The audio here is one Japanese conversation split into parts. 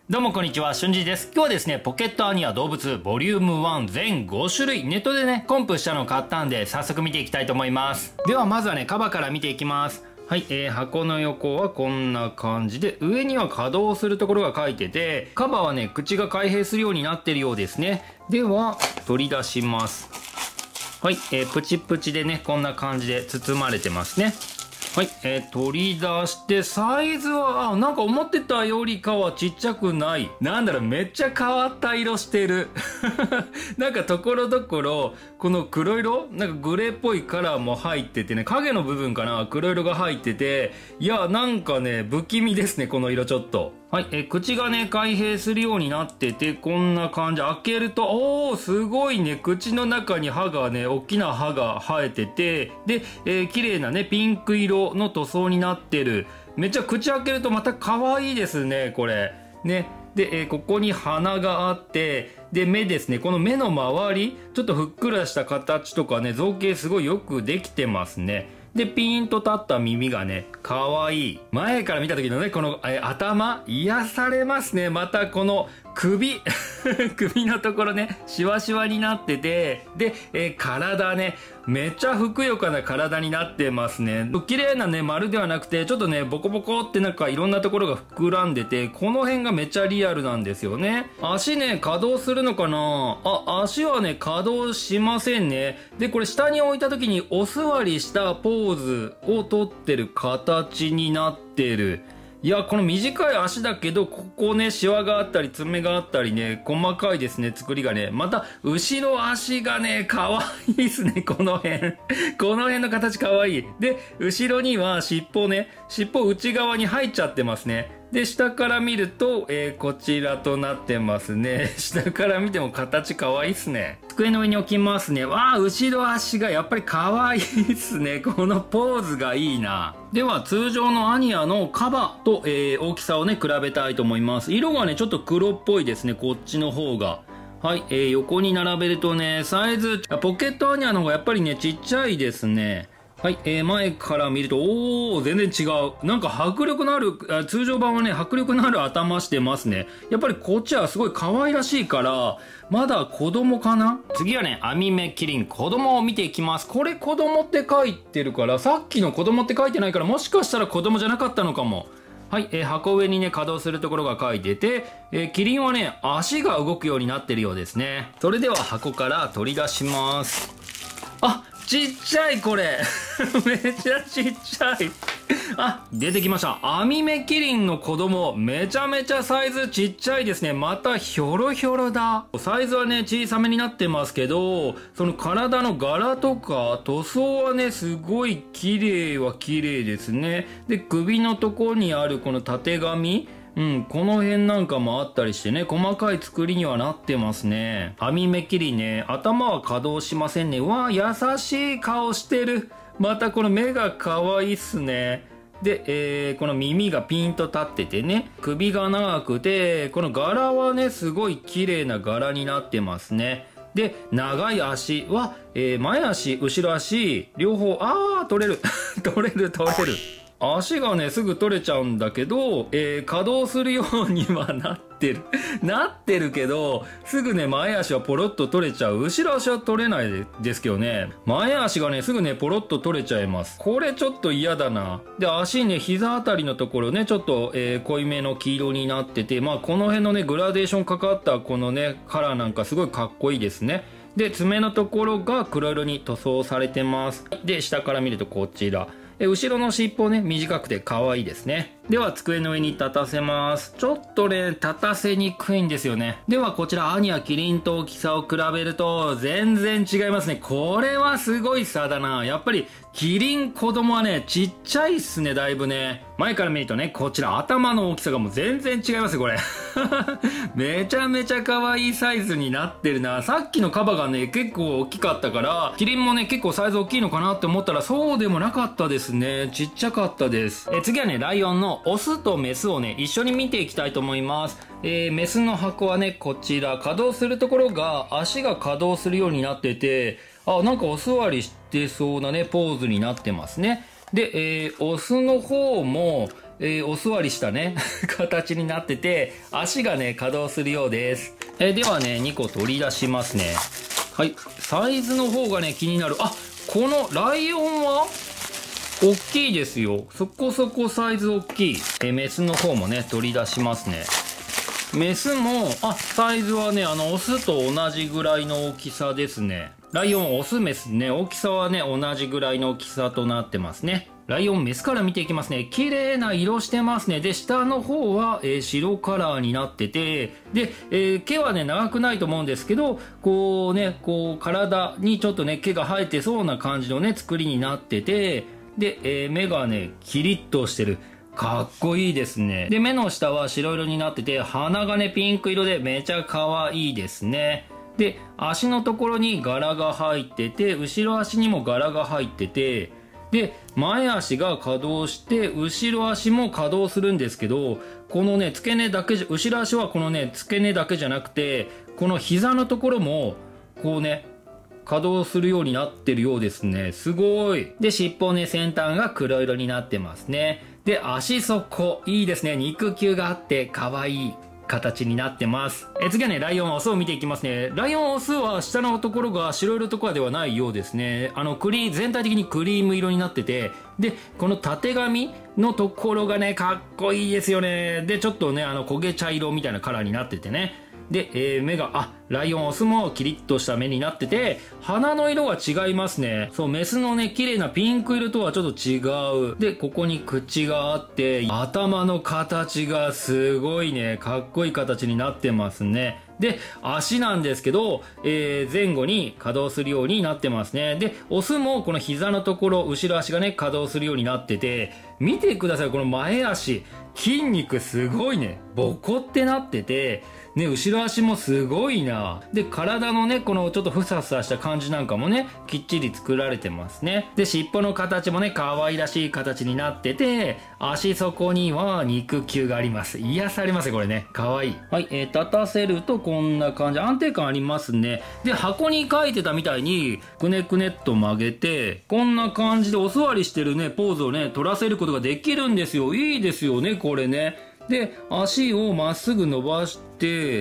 どうもこんにちは、しゅんじです。今日はですね、ポケットアニア動物ボリューム1全5種類ネットでね、コンプしたのを買ったんで、早速見ていきたいと思います。ではまずはね、カバから見ていきます。はい、箱の横はこんな感じで、上には稼働するところが書いてて、カバはね、口が開閉するようになってるようですね。では、取り出します。はい、プチプチでね、こんな感じで包まれてますね。はい、取り出して、サイズは、なんか思ってたよりかはちっちゃくない。なんだろう、めっちゃ変わった色してる。なんかところどころ、この黒色なんかグレーっぽいカラーも入っててね、影の部分かな黒色が入ってて、いや、なんかね、不気味ですね、この色ちょっと。はい、口がね、開閉するようになってて、こんな感じ。開けると、おー、すごいね、口の中に歯がね、大きな歯が生えてて、で、綺麗なね、ピンク色の塗装になってる。めっちゃ口開けるとまた可愛いですね、これ。ね。で、ここに鼻があって、で、目ですね。この目の周り、ちょっとふっくらした形とかね、造形すごいよくできてますね。で、ピーンと立った耳がね、かわいい。前から見た時のね、この、頭、癒されますね。またこの首。首のところね、シワシワになってて、で、体ね、めっちゃふくよかな体になってますね。綺麗なね、丸ではなくて、ちょっとね、ボコボコってなんかいろんなところが膨らんでて、この辺がめっちゃリアルなんですよね。足ね、稼働するのかなあ、足はね、稼働しませんね。で、これ下に置いた時にお座りしたポーズをとってる形になってる。いや、この短い足だけど、ここね、シワがあったり、爪があったりね、細かいですね、作りがね。また、後ろ足がね、かわいいですね、この辺。この辺の形かわいい。で、後ろには尻尾ね、尻尾内側に入っちゃってますね。で、下から見ると、こちらとなってますね。下から見ても形かわいいっすね。机の上に置きますね。わあ、後ろ足がやっぱりかわいいっすね。このポーズがいいな。では、通常のアニアのカバと、大きさをね、比べたいと思います。色がね、ちょっと黒っぽいですね。こっちの方が。はい、横に並べるとね、サイズ、ポケットアニアの方がやっぱりね、ちっちゃいですね。はい、前から見ると、おー、全然違う。なんか迫力のある、通常版はね、迫力のある頭してますね。やっぱりこっちはすごい可愛らしいから、まだ子供かな。次はね、網目キリン、子供を見ていきます。これ子供って書いてるから、さっきの子供って書いてないから、もしかしたら子供じゃなかったのかも。はい、箱上にね、稼働するところが書いてて、キリンはね、足が動くようになってるようですね。それでは箱から取り出します。あ、ちっちゃいこれ。めちゃちっちゃい。あ、出てきました。網目キリンの子供。めちゃめちゃサイズちっちゃいですね。またひょろひょろだ。サイズはね、小さめになってますけど、その体の柄とか塗装はね、すごい綺麗は綺麗ですね。で、首のところにあるこの縦紙。うん、この辺なんかもあったりしてね、細かい作りにはなってますね。網目切りね、頭は稼働しませんね。わあ、優しい顔してる。またこの目が可愛いっすね。で、この耳がピンと立っててね、首が長くて、この柄はね、すごい綺麗な柄になってますね。で、長い足は、前足、後ろ足、両方、取れる。取れる。足がね、すぐ取れちゃうんだけど、稼働するようにはなってる。なってるけど、すぐね、前足はポロッと取れちゃう。後ろ足は取れないですけどね。前足がね、すぐね、ポロッと取れちゃいます。これちょっと嫌だな。で、足ね、膝あたりのところね、ちょっと、濃いめの黄色になってて、まあ、この辺のね、グラデーションかかったこのね、カラーなんかすごいかっこいいですね。で、爪のところが黒色に塗装されてます。で、下から見るとこちら。後ろの尻尾ね、短くて可愛いですね。では、机の上に立たせます。ちょっとね、立たせにくいんですよね。では、こちら、アニヤキリンと大きさを比べると、全然違いますね。これはすごい差だな。やっぱり、キリン子供はね、ちっちゃいっすね、だいぶね。前から見るとね、こちら、頭の大きさがもう全然違いますよ、これ。めちゃめちゃ可愛いサイズになってるな。さっきのカバがね、結構大きかったから、キリンもね、結構サイズ大きいのかなって思ったら、そうでもなかったですね。ちっちゃかったです。次はね、ライオンのオスとメスをね、一緒に見ていきたいと思います。メスの箱はね、こちら、稼働するところが、足が稼働するようになってて、なんかお座りしてそうなね、ポーズになってますね。 で、オスの方も、お座りしたね形になってて、足がね稼働するようです。ではね2個取り出しますね。はい、サイズの方がね気になる。あ、このライオンは大きいですよ。そこそこサイズ大きい。メスの方もね取り出しますね。メスもサイズはねオスと同じぐらいの大きさですね。ライオンオスメスね、大きさはね同じぐらいの大きさとなってますね。ライオンメスから見ていきますね。綺麗な色してますね。で下の方は、白カラーになってて、で、毛はね長くないと思うんですけど、こうねこう体にちょっとね毛が生えてそうな感じのね作りになってて、で、目がねキリッとしてる。かっこいいですね。で目の下は白色になってて、鼻がねピンク色でめちゃ可愛いですね。で足のところに柄が入ってて、後ろ足にも柄が入ってて、で前足が稼働して後ろ足も稼働するんですけど、このね付け根だけ後ろ足はこのね付け根だけじゃなくて、この膝のところもこうね稼働するようになってるようですね。すごい。で尻尾ね先端が黒色になってますね。で足底いいですね。肉球があって可愛い形になってます。次はねライオンオスを見ていきますね。ライオンオスは下のところが白色とかではないようですね。全体的にクリーム色になってて、でこのたてがみのところがねかっこいいですよね。でちょっとね焦げ茶色みたいなカラーになっててね。で、目がライオンオスもキリッとした目になってて、鼻の色が違いますね。そう、メスのね綺麗なピンク色とはちょっと違う。でここに口があって、頭の形がすごいねかっこいい形になってますね。で足なんですけど、前後に稼働するようになってますね。でオスもこの膝のところ後ろ足がね稼働するようになってて、見てください。この前足筋肉すごいねボコってなっててね、後ろ足もすごいな。で体のねこのちょっとふさふさした感じなんかもねきっちり作られてますね。で尻尾の形もね可愛らしい形になってて、足底には肉球があります。癒されますねこれね。可愛い。はい、立たせるとこんな感じ、安定感ありますね。で箱に書いてたみたいにくねくねっと曲げて、こんな感じでお座りしてるねポーズをね取らせることができるんですよ。いいですよねこれね。で足をまっすぐ伸ばして、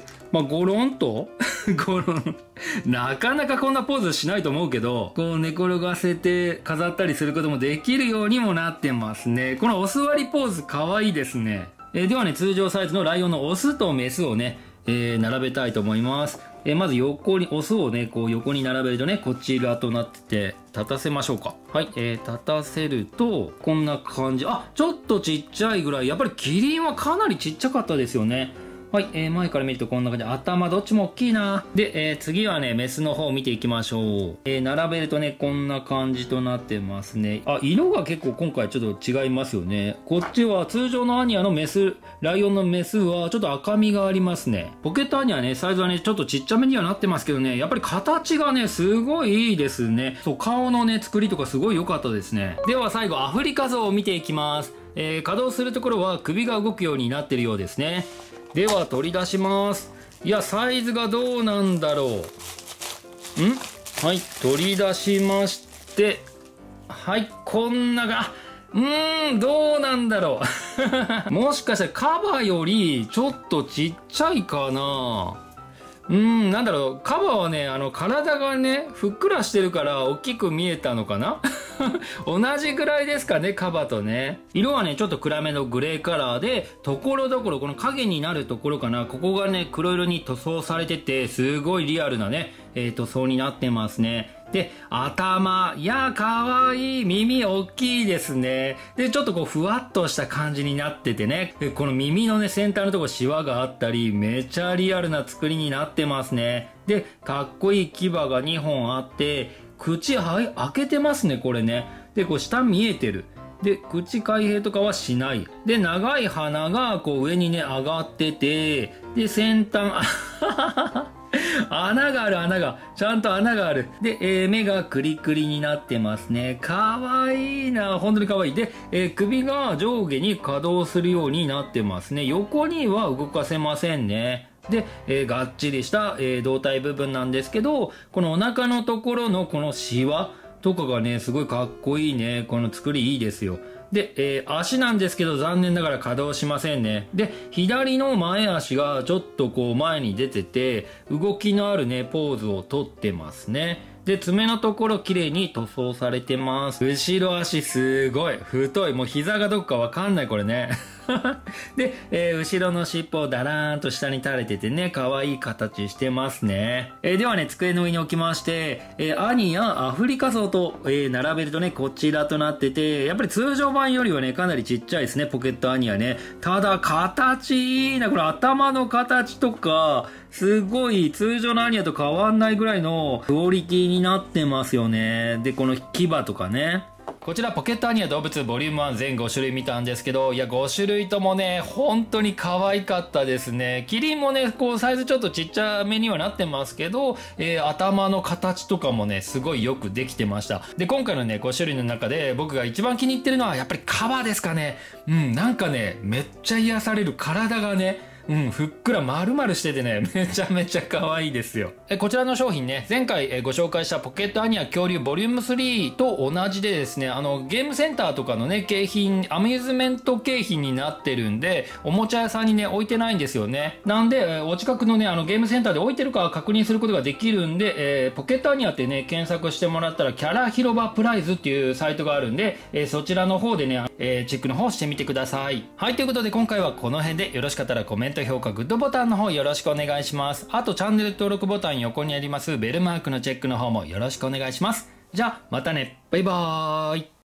ゴロンとゴロンなかなかこんなポーズしないと思うけど、こう寝転がせて飾ったりすることもできるようにもなってますね。このお座りポーズかわいいですね。ではね通常サイズのライオンのオスとメスをね、並べたいと思います。まず横にオスをねこう横に並べるとねこちらとなってて、立たせましょうか。はい、立たせるとこんな感じ。ちょっとちっちゃいぐらい。やっぱりキリンはかなりちっちゃかったですよね。はい、前から見るとこんな感じ。頭どっちも大きいな。で、次はねメスの方を見ていきましょう。並べるとねこんな感じとなってますね。色が結構今回ちょっと違いますよね。こっちは通常のアニヤのメス、ライオンのメスはちょっと赤みがありますね。ポケットアニヤねサイズはねちょっとちっちゃめにはなってますけどね、やっぱり形がねすごいいいですね。そう、顔のね作りとかすごい良かったですね。では最後アフリカゾウを見ていきます。稼働するところは首が動くようになってるようですね。では取り出します。いやサイズがどうなんだろう。はい、取り出しまして、はい、こんながどうなんだろうもしかしたらカバよりちょっとちっちゃいかな。なんだろう、カバはね体がねふっくらしてるから大きく見えたのかな同じぐらいですかねカバとね。色はねちょっと暗めのグレーカラーで、ところどころこの影になるところかな、ここがね黒色に塗装されててすごいリアルなね、塗装になってますね。で頭、いやかわいい。耳大きいですね。でちょっとこうふわっとした感じになっててね、この耳のね先端のところシワがあったり、めちゃリアルな作りになってますね。でかっこいい牙が2本あって、口開けてますねこれね。でこう下見えてる。で口開閉とかはしない。で長い鼻がこう上にね上がってて、で先端穴がある。ちゃんと穴がある。で、目がクリクリになってますね。かわいいな。本当にかわいい。で、首が上下に稼働するようになってますね。横には動かせませんね。で、がっちりした、胴体部分なんですけど、このお腹のところのこのシワ、 とかがね、すごいかっこいいね。この作りいいですよ。で、足なんですけど残念ながら稼働しませんね。で、左の前足がちょっとこう前に出てて、動きのあるね、ポーズをとってますね。で、爪のところ綺麗に塗装されてます。後ろ足すごい太い。もう膝がどこかわかんないこれね。で、後ろの尻尾をだらーんと下に垂れててね、可愛い形してますね。ではね、机の上に置きまして、アニやアフリカゾウと、並べるとね、こちらとなってて、やっぱり通常版よりはね、かなりちっちゃいですね、ポケットアニはね。ただ、形いいな。これ頭の形とか、すごい通常のアニアと変わんないぐらいのクオリティになってますよね。で、この牙とかね。こちらポケットアニア動物ボリューム1全5種類見たんですけど、いや5種類ともね本当に可愛かったですね。キリンもねこうサイズちょっとちっちゃめにはなってますけど、頭の形とかもねすごいよくできてました。で今回のね5種類の中で僕が一番気に入ってるのはやっぱり皮ですかね。なんかねめっちゃ癒される。体がねふっくら丸々しててね、めちゃめちゃ可愛いですよ。こちらの商品ね、前回ご紹介したポケットアニア恐竜ボリューム3と同じでですね、ゲームセンターとかのね、景品、アミューズメント景品になってるんで、おもちゃ屋さんにね、置いてないんですよね。なんで、お近くのね、ゲームセンターで置いてるか確認することができるんで、ポケットアニアってね、検索してもらったら、キャラ広場プライズっていうサイトがあるんで、そちらの方でね、チェックの方してみてください。はい、ということで今回はこの辺でよろしかったらコメント、評価、グッドボタンの方よろしくお願いします。あとチャンネル登録ボタン横にありますベルマークのチェックの方もよろしくお願いします。じゃあまたね。バイバーイ。